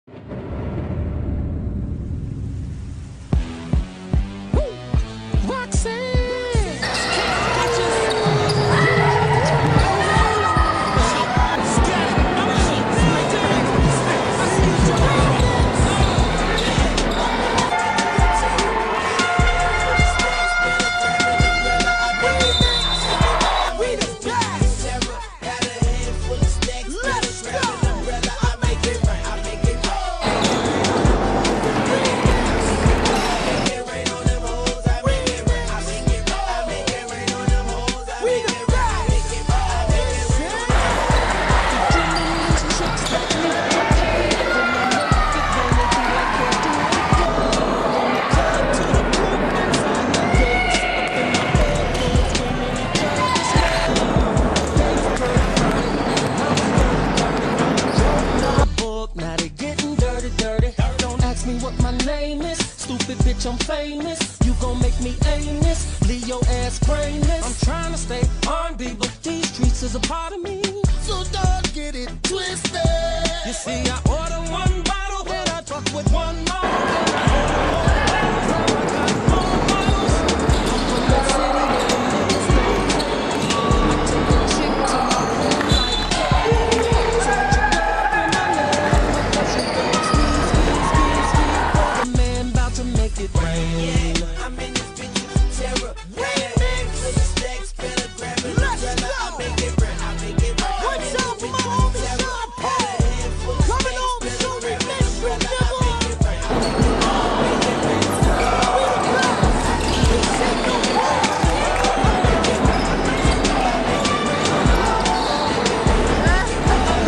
Stupid bitch, I'm famous. You gon' make me aimless, leave your ass brainless. I'm trying to stay R&B, but these streets is a part of me. So don't get it twisted. You see, I